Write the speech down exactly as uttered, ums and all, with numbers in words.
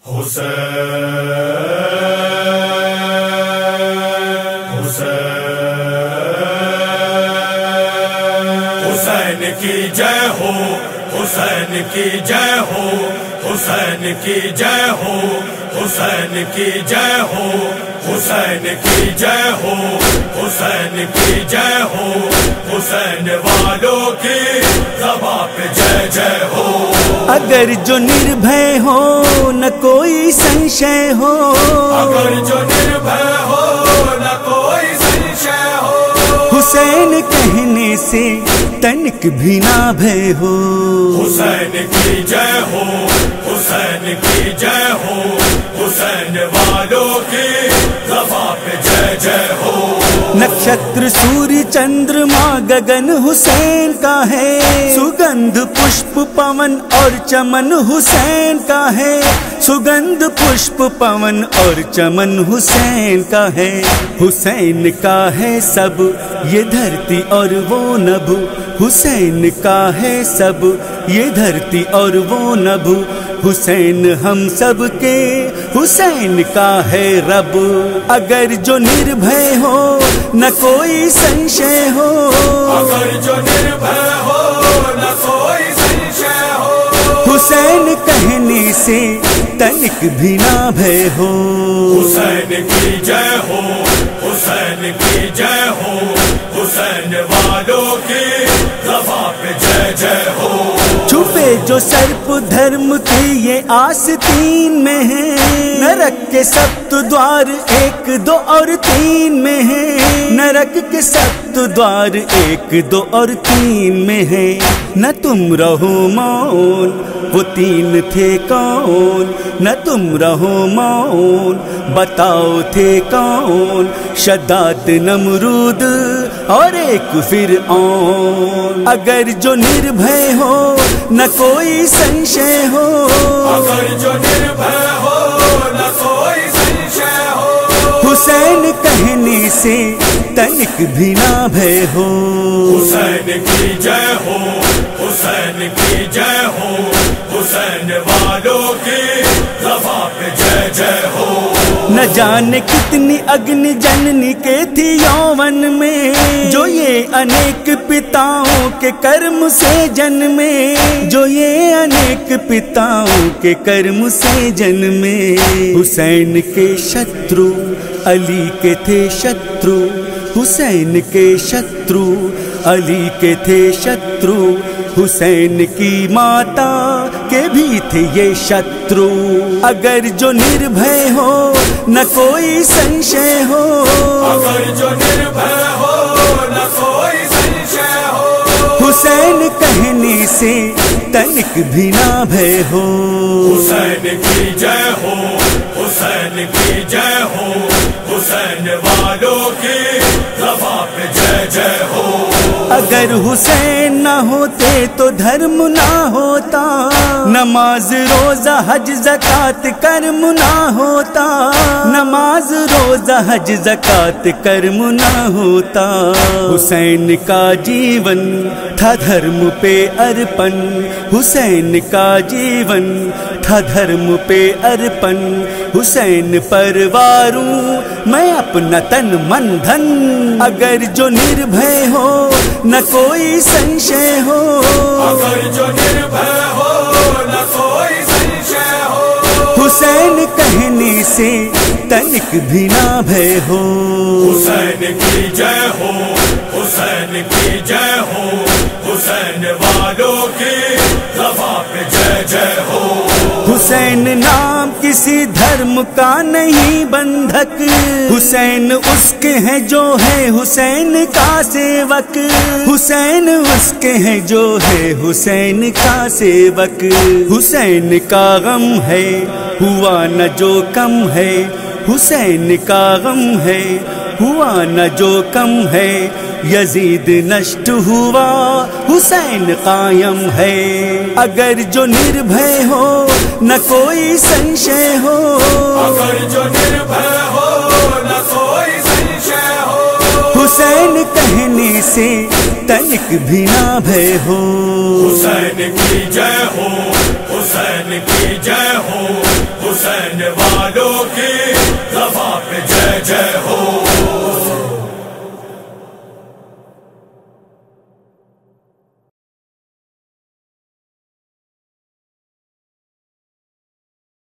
حسین کی جے ہو، حسین کی جے ہو، حسین کی جے ہو، حسین کی جے ہو، حسین کی جے ہو، حسین کی جے ہو، حسین والوں کی زباں پہ جے جے ہو۔ اگر جو نربھے ہو نہ کوئی سنشے ہو، اگر جو نربھے ہو نہ کوئی سنشے ہو، حسین کہنے سے تنک بھی نہ بھے ہو۔ حسین کی جے ہو، حسین کی جے ہو، حسین والوں کی زباں پہ جے جے ہو۔ نکشتر سوری چندرما گگن حسین کا ہے، سگندھ پشپ پون اور چمن حسین کا ہے، سگندھ پشپ پون اور چمن حسین کا ہے۔ حسین کا ہے سب یہ دھرتی اور وہ نبھ، حسین کا ہے سب یہ دھرتی اور وہ نبھ، حسین ہم سب کے حسین کا ہے رب۔ اگر جو نربھے ہو نہ کوئی سنشے ہو، اگر جو نربھے ہو نہ کوئی سنشے ہو، حسین کہنے سے تنک بھی نہ بھے ہو۔ حسین کی جے ہو، حسین کی جے ہو، حسین والوں کی زباں پہ جے جے ہو۔ چھپے جو سرپ دھرم کی یہ آستین میں ہیں، نرک کے سپت دوار ایک دو اور تین میں ہیں، نرک کے سپت دوار ایک دو اور تین میں ہیں۔ نہ تم رہو مون وہ تین تھے کون، نہ تم رہو مون بتاؤ تھے کون، شداد نمرود اور ایک فرعون۔ اگر جو نربھے ہو نہ کوئی سنشے ہو، اگر جو نربھے ہو نہ کوئی سنشے ہو، حسین کہنے سے تنک بھی نہ بھے ہو۔ حسین کی جے ہو، حسین کی جے ہو، حسین والوں کی زباں پہ جے جے ہو۔ نہ جانے کتنی اگنی جننی کے تھی یوون میں، جو یہ انیک پتاؤں کے کرم سے جنمے، جو یہ انیک پتاؤں کے کرم سے جنمے۔ حسین کے شترو علی کے تھے شترو، حسین کے شترو علی کے تھے شترو، حسین کی ماتا کے بھی تھے یہ شترو۔ اگر جو نربھے ہو نہ کوئی سنشے ہو، اگر جو نربھے ہو نہ کوئی سنشے ہو، حسین کہنے سے تنک بھی نہ بھے ہو۔ حسین کی جے ہو، حسین کی جے ہو، حسین والوں کی زباں پہ جے جے ہو۔ اگر حسین نہ ہوتے تو دھرم نہ ہوتا، نماز روزہ حج زکات کرم نہ ہوتا، نماز روزہ حج زکات کرم نہ ہوتا۔ حسین کا جیون تھا دھرم پہ ارپن، حسین کا جیون تھا دھرم پہ ارپن، حسین پر واروں میں اپنا تن من دھن۔ اگر جو نربھے ہو نہ کوئی سنشے ہو، اگر جو نربھے ہو نہ کوئی سنشے ہو، حسین کہنے سے تنک بھی نہ بھے ہو۔ حسین کی جے ہو، حسین کی جے ہو، حسین والوں کی زباں پہ جے جے ہو۔ حسین نام کسی دھرم کا نہیں بندھک، حسین اس کے ہیں جو ہے حسین کا سیوک، حسین اس کے ہیں جو ہے حسین کا سیوک۔ حسین کا غم ہے ہوا نہ جو کم ہے، حسین کا غم ہے ہوا نہ جو کم ہے، یزید نشٹ ہوا حسین قائم ہے۔ اگر جو نربھے ہو نہ کوئی سنشے ہو، اگر جو نربھے ہو نہ کوئی سنشے ہو، حسین کہنے سے تنک بھی نہ بھے ہو۔ حسین کی جے ہو، حسین کی جے ہو،